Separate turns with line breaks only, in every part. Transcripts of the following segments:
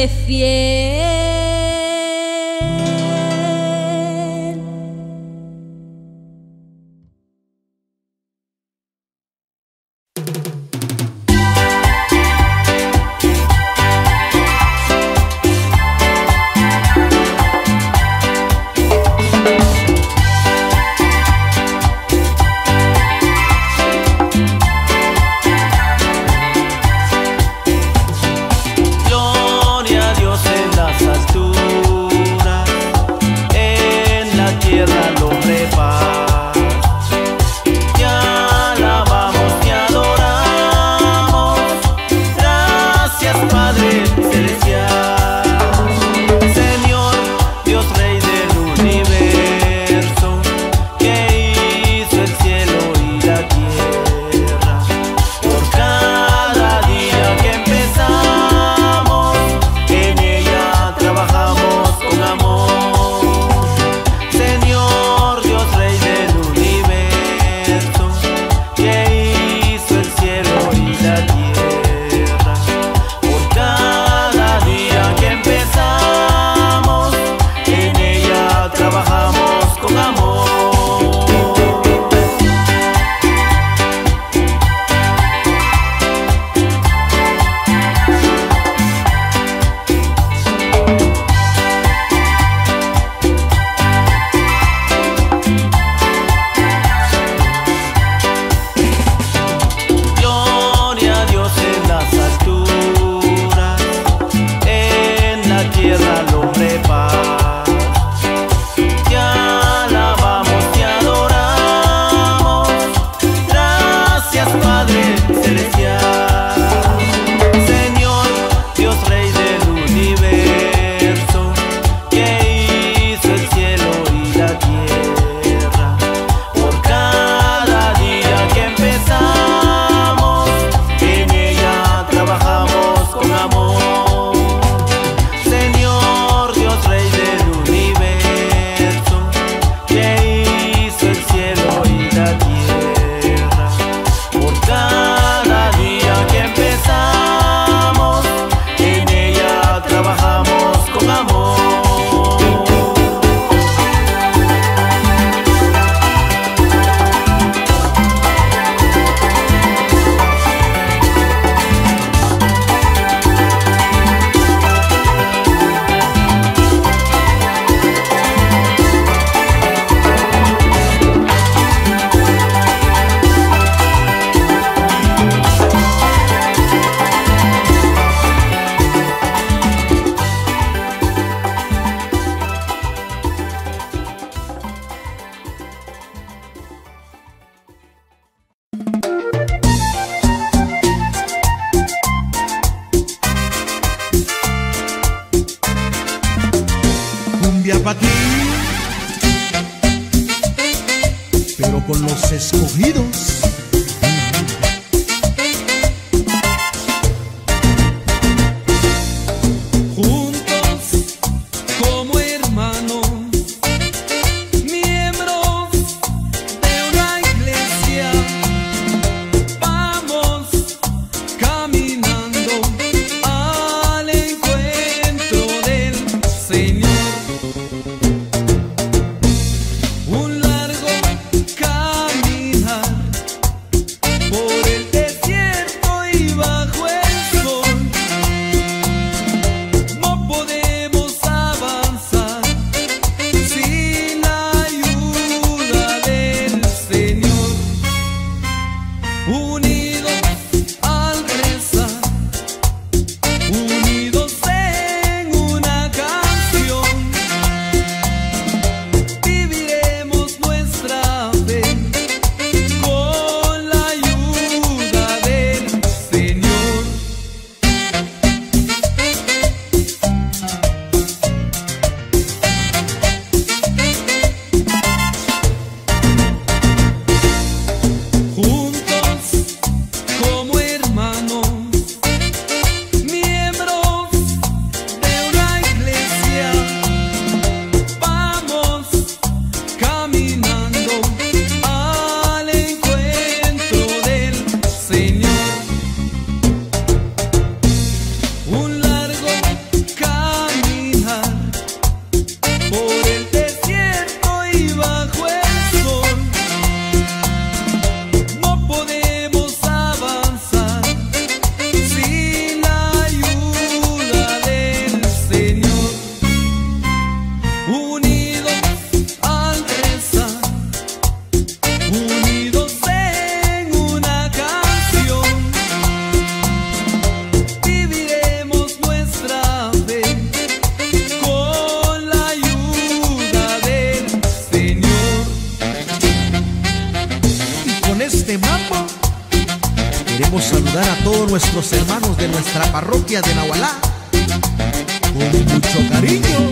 siempre fiel.
Pa' ti, pero con los escogidos.
Juntos como hermanos, miembros de una iglesia, vamos caminando al encuentro del Señor. Un largo caminar
nuestros hermanos de nuestra parroquia de Nahualá, con mucho cariño.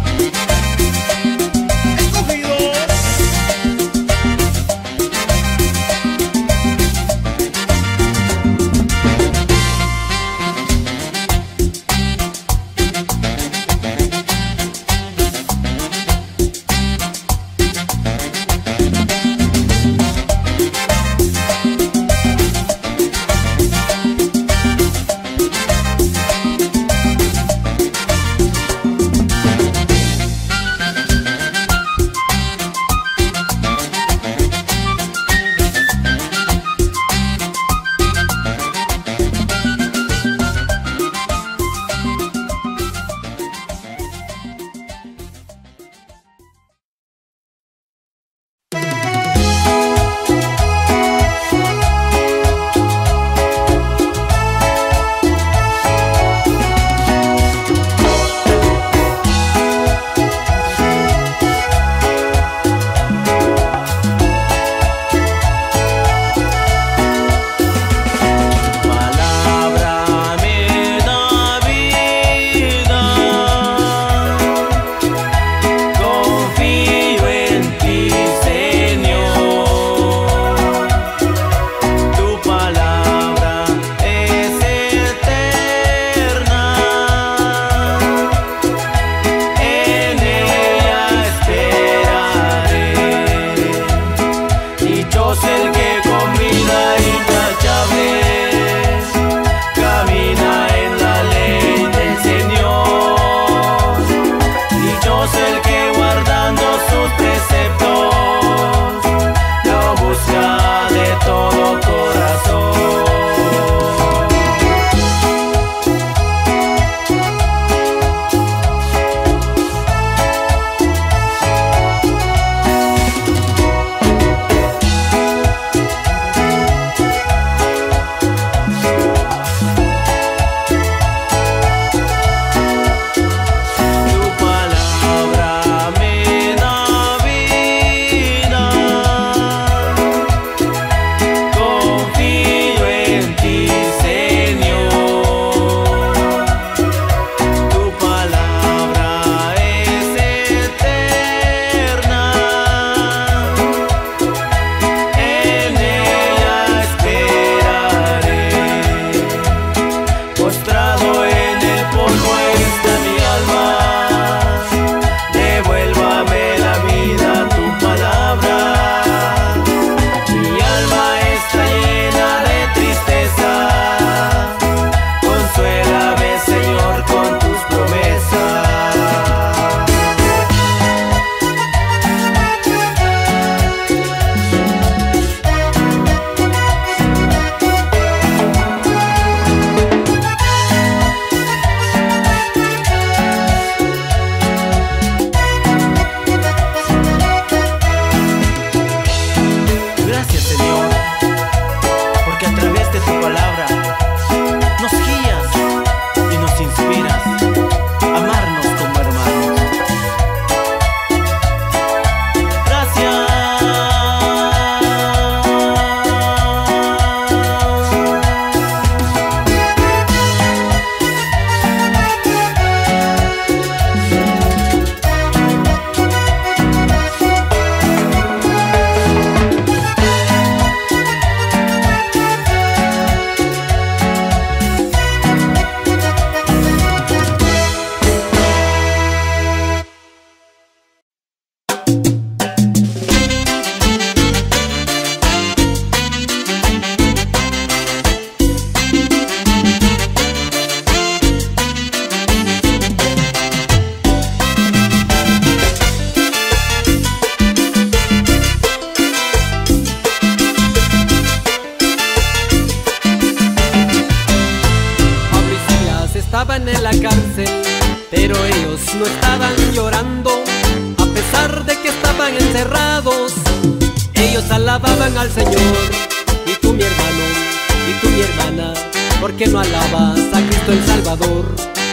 estaban en la cárcel, pero ellos no estaban llorando. A pesar de que estaban encerrados, ellos alababan al Señor. Y tú, mi hermano, y tú, mi hermana, ¿por qué no alabas a Cristo el Salvador?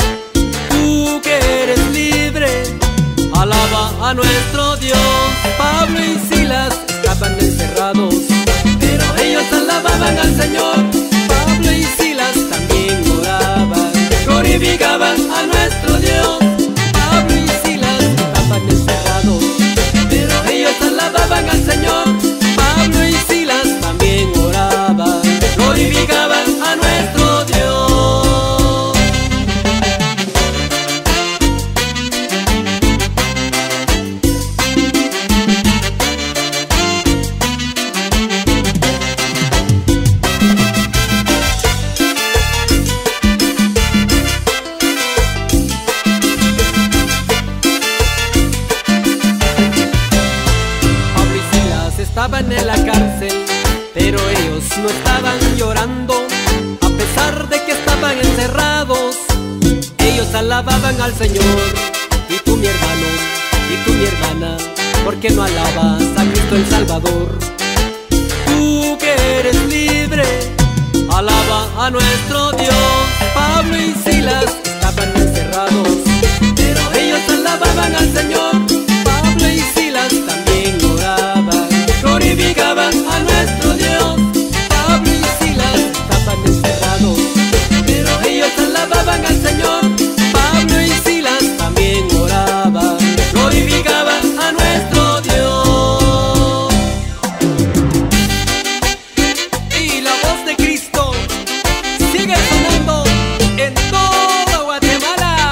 Tú que eres libre, alaba a nuestro Dios. Pablo y Silas estaban encerrados, pero ellos alababan al Señor. Pablo y Silas alababan al Señor. Y tú, mi hermano, y tú, mi hermana, ¿por qué no alabas a Cristo el Salvador? Tú que eres libre, alaba a nuestro Dios. Pablo y Silas estaban encerrados, pero ellos alababan al Señor. Pablo y Silas también oraban, glorificaban a nuestro Dios. Pablo y Silas estaban encerrados, pero ellos alababan al Señor. Pablo y Silas también oraban, glorificaban a nuestro Dios. Y la voz de Cristo sigue sonando en toda Guatemala.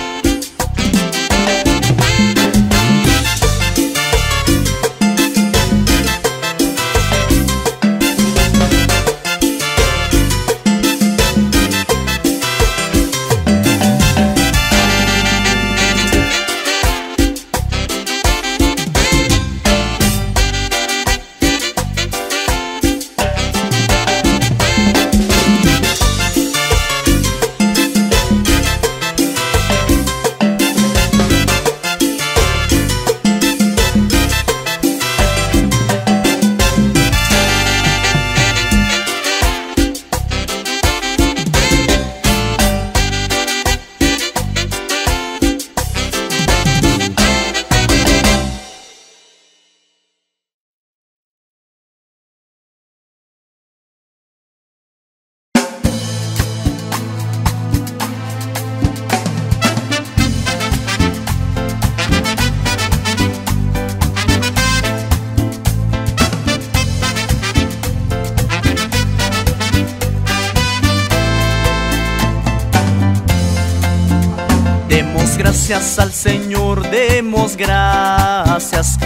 Gracias al Señor, demos gracias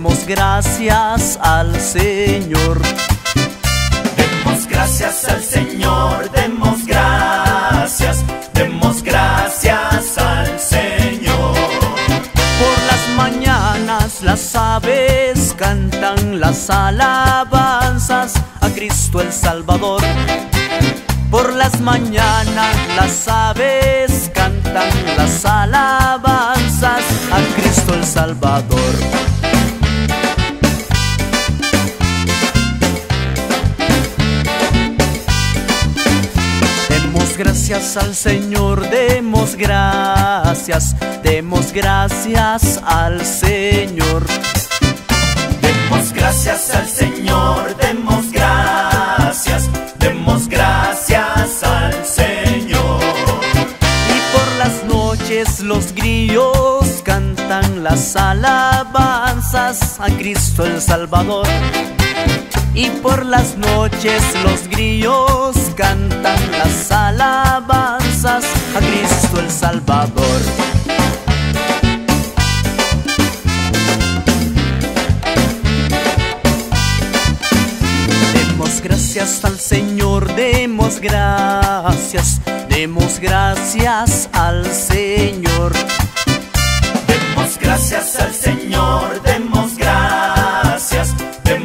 al Señor.
Demos gracias al Señor, demos gracias al Señor.
Por las mañanas las aves cantan las alabanzas a Cristo el Salvador. Por las mañanas las aves cantan las alabanzas a Cristo el Salvador. Demos gracias al Señor, demos gracias al Señor.
Demos gracias al Señor, demos gracias al Señor.
Y por las noches los grillos cantan las alabanzas a Cristo el Salvador. Y por las noches los grillos cantan las alabanzas a Cristo el Salvador. Demos gracias al Señor, demos gracias al Señor.
Demos gracias al Señor, demos gracias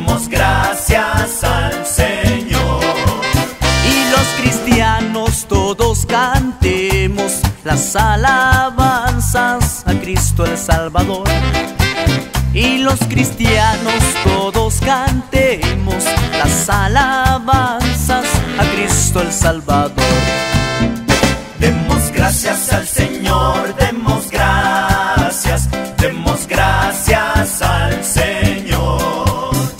al Señor.
Y los cristianos todos cantemos las alabanzas a Cristo el Salvador. Y los cristianos todos cantemos las alabanzas a Cristo el Salvador.
Demos gracias al Señor, demos gracias al Señor.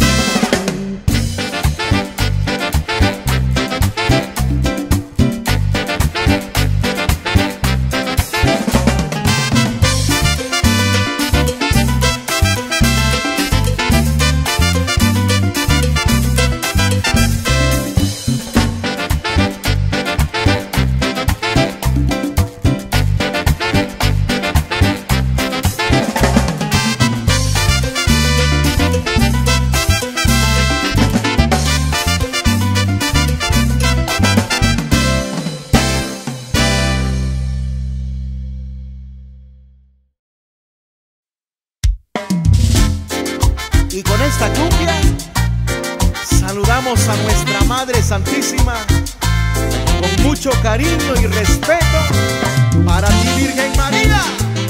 Y con esta cumbia saludamos a nuestra Madre Santísima con mucho cariño y respeto. Para ti, Virgen María.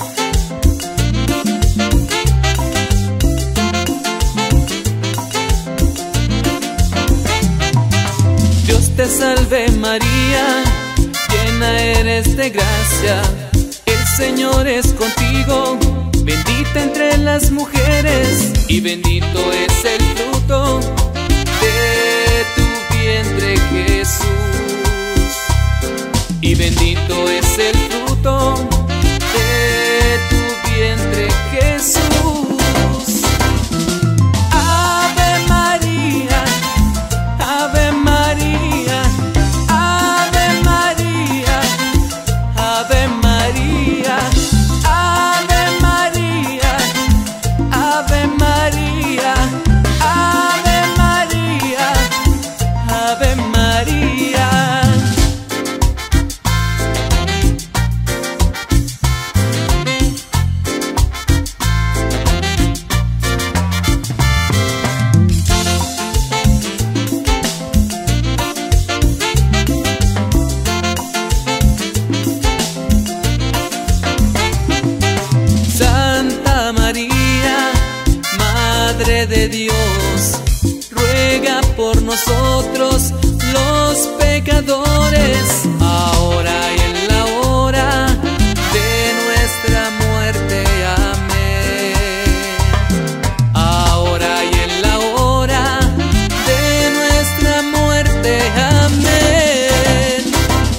Dios te salve María, llena eres de gracia, el Señor es contigo, bendita entre las mujeres, y bendito es el fruto de tu vientre Jesús, y bendito es el fruto de tu vientre Jesús. De Dios, ruega por nosotros los pecadores, ahora y en la hora de nuestra muerte. Amén. Ahora y en la hora de nuestra muerte. Amén.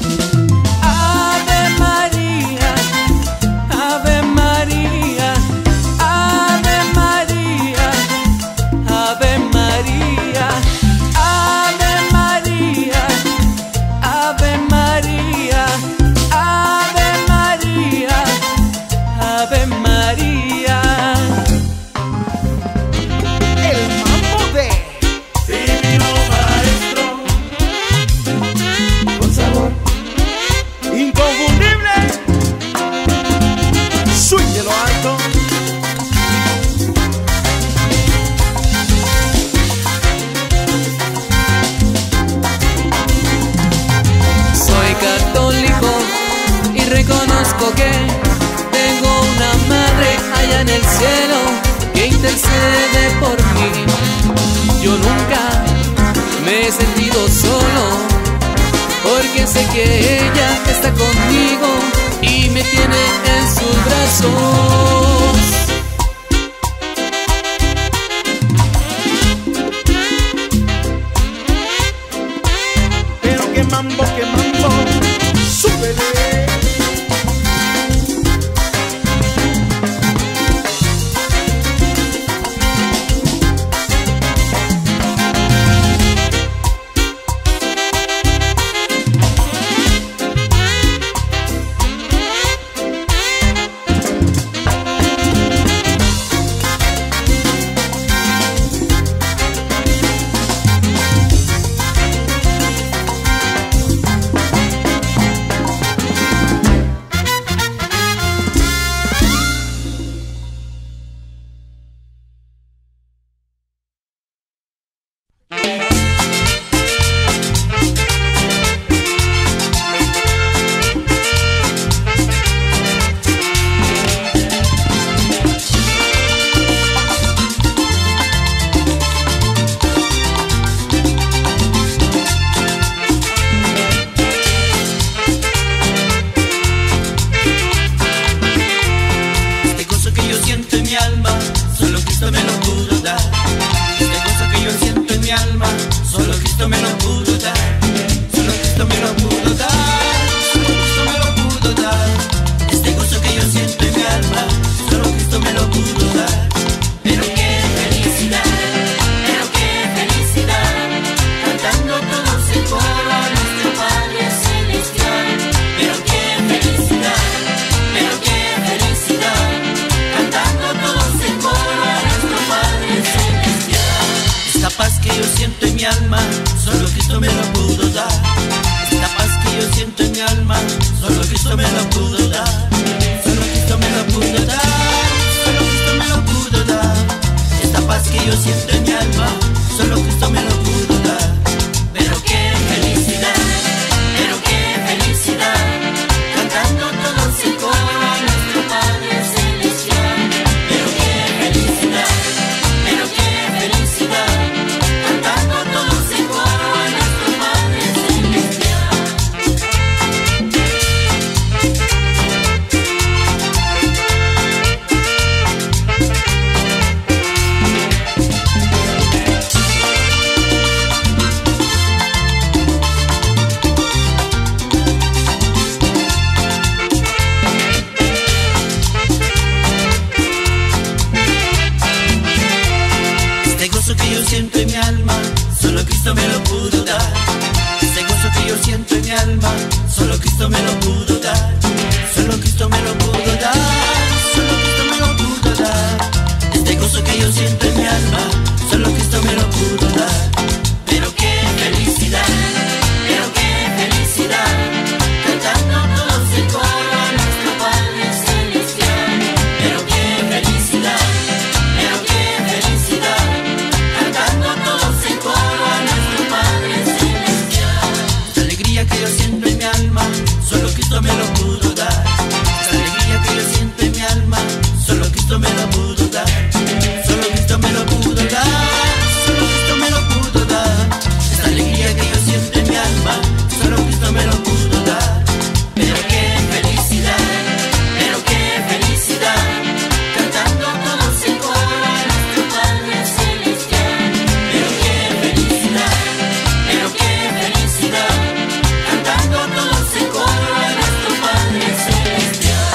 Ave María, Ave María, Ave María, Ave María, Ave María, Ave María, Ave María, Ave María.
El mambo de
Divino Maestro, con sabor
inconfundible. Swing de lo alto.
Soy católico y reconozco que tengo una madre allá en el cielo que intercede por mí. Yo nunca me he sentido solo, porque sé que ella está conmigo y me tiene en sus brazos.
Pero qué mambo, súbele.
me lo pudo dar, solo Cristo me lo pudo dar, solo Cristo me lo pudo dar. Este gozo que yo siento en mi alma, solo Cristo me lo pudo dar. Pero qué felicidad, pero qué felicidad, cantando todos en coro a nuestro Padre Celestial. Pero qué felicidad, pero qué felicidad, cantando todos en coro a nuestro Padre Celestial. Esta alegría que yo siento en mi alma, solo Cristo me lo pudo dar. Esta alegría que yo siento en mi alma, solo Cristo me lo pudo dar. Solo Cristo me lo pudo dar, solo Cristo me lo pudo dar. Esta alegría que yo siento en mi alma, solo Cristo me lo pudo dar. Pero qué felicidad, pero qué felicidad, cantando todos en coro a nuestro Padre Celestial. Pero qué felicidad, pero qué felicidad, cantando todos en coro a nuestro Padre Celestial.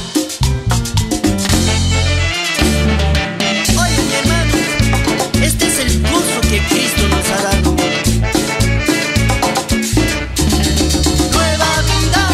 Oye, mi hermano, este es el gozo que Cristo nos ha dado. Nueva vida.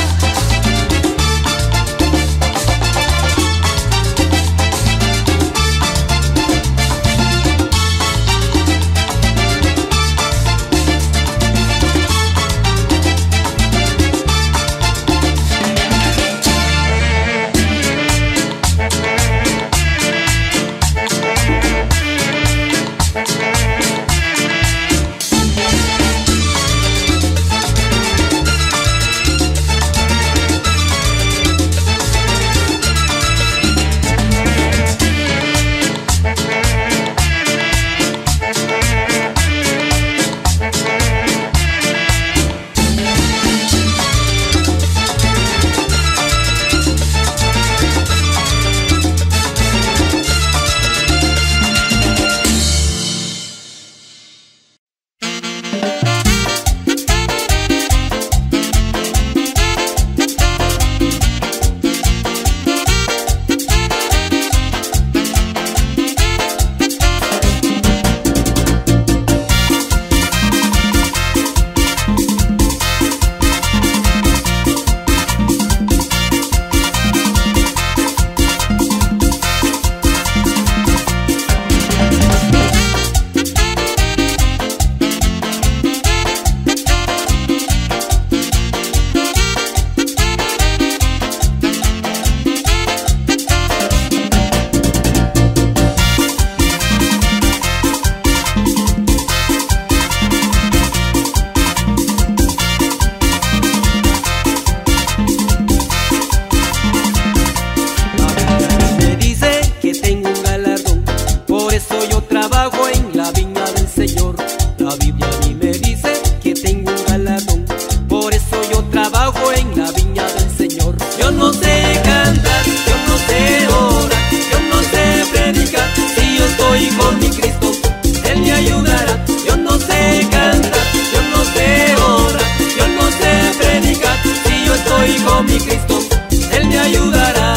Me dice que tengo un galardón, por eso yo trabajo en la viña del Señor. La Biblia a mí me dice que tengo un galardón, por eso yo trabajo en la viña del Señor. Yo no sé cantar, yo no sé orar, yo no sé predicar, si yo estoy con mi Cristo, Él me ayudará. Yo no sé cantar, yo no sé orar, yo no sé predicar, si yo estoy con mi Cristo, Él me ayudará.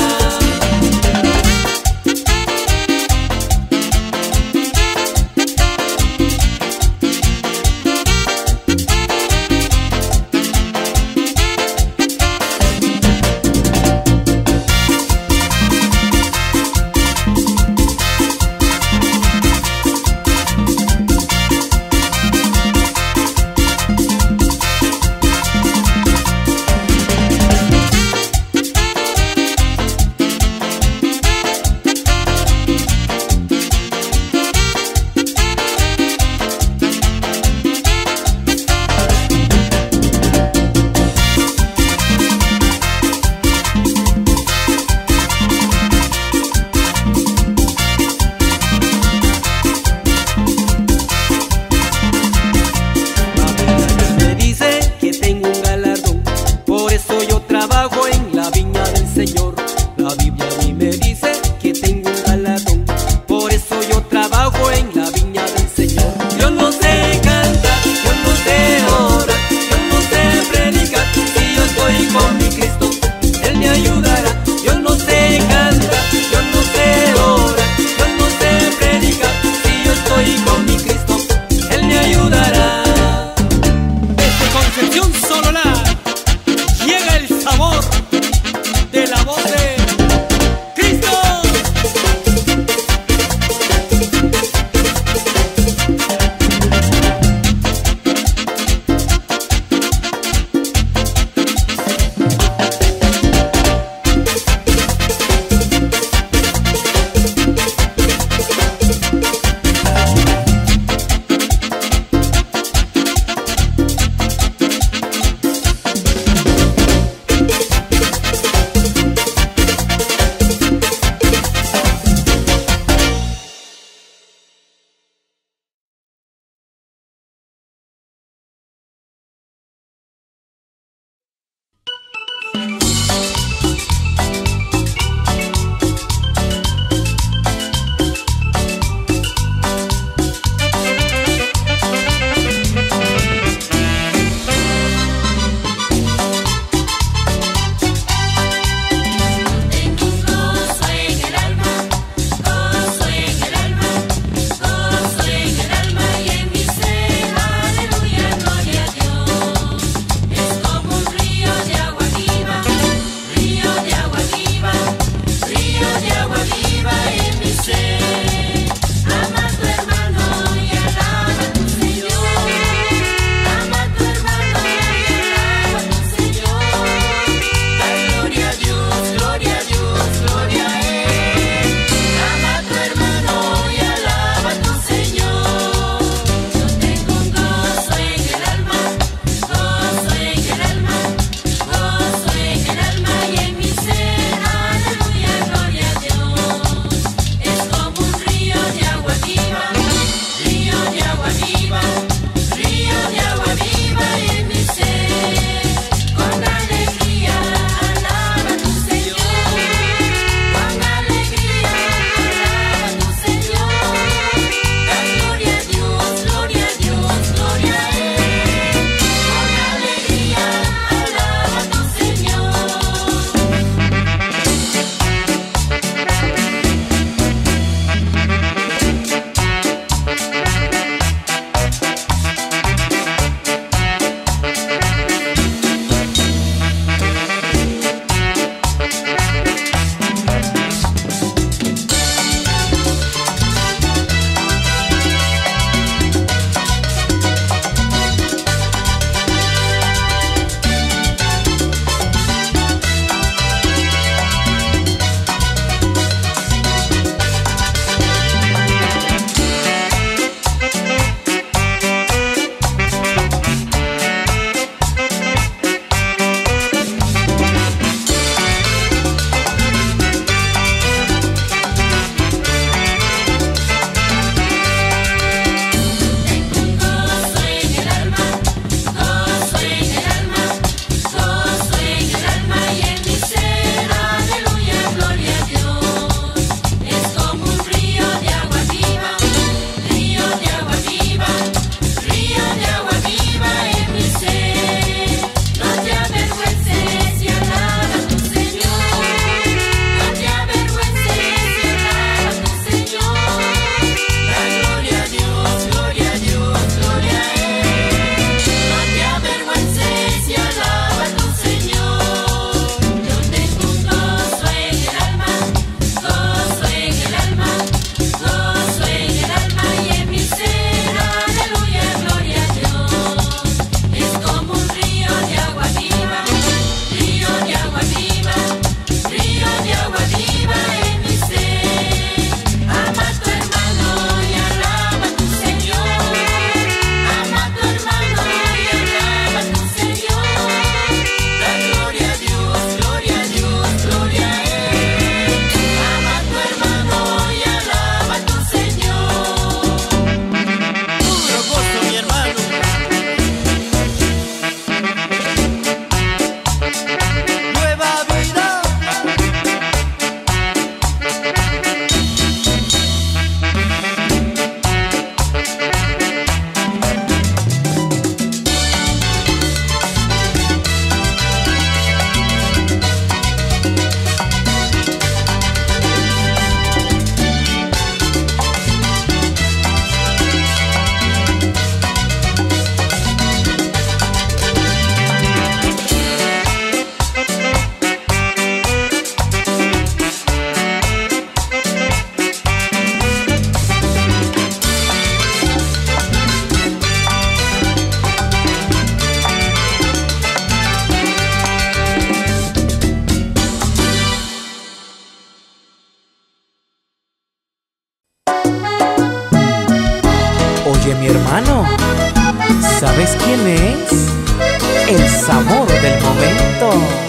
es el sabor del momento.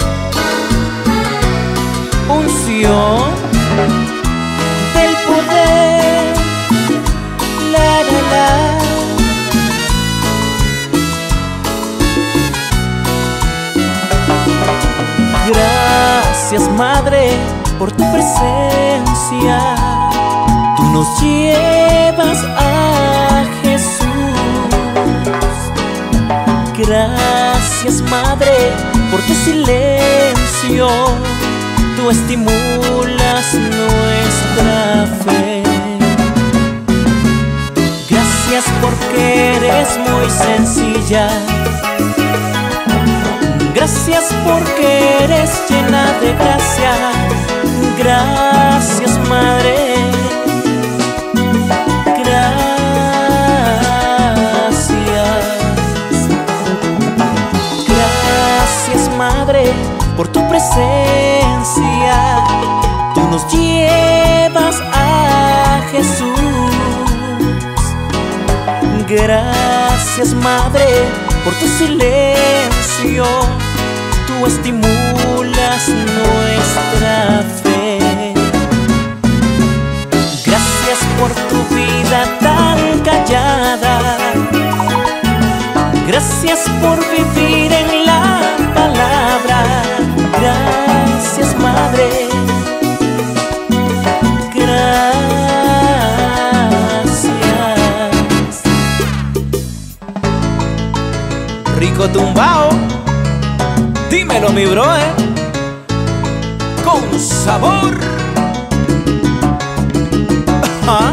Unción del poder, la la la. Gracias, Madre, por tu presencia. Tú nos llevas a Jesús. Gracias, Madre, por tu silencio. Tú estimulas nuestra fe. Gracias porque eres muy sencilla. Gracias porque eres llena de gracia. Gracias, Madre. Gracias, Madre, por tu presencia. Tú nos llevas a Jesús. Gracias, Madre, por tu silencio. Tú estimulas nuestra fe. Gracias por tu vida tan callada. Gracias por vivir en la palabra. Gracias, Madre. Gracias. Rico tumbao. Dímelo, mi bro, con sabor. ¿Ah?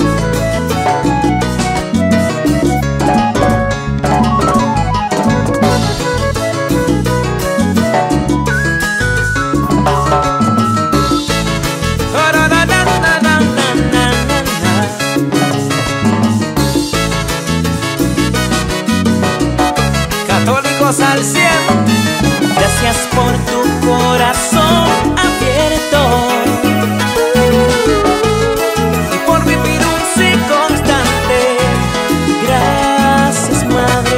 Católicos al 100. Gracias por tu corazón abierto y por vivir un sí constante. Gracias, Madre.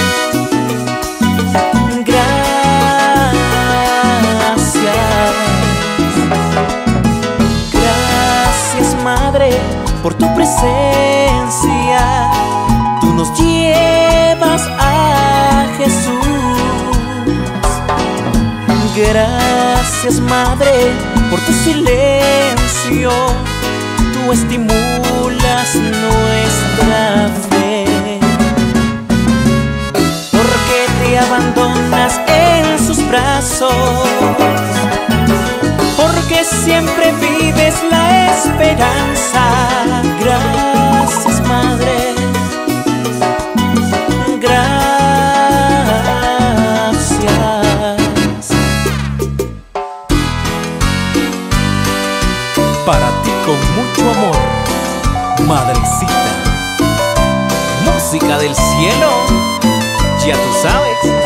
Gracias. Gracias, Madre, por tu presencia. Tú nos llevas a Jesús. Gracias, Madre, por tu silencio. Tú estimulas nuestra fe. Porque te abandonas en sus brazos. Porque siempre vives la esperanza. Gracias, Madre. Para ti con mucho amor, madrecita. Música del cielo, ya tú sabes.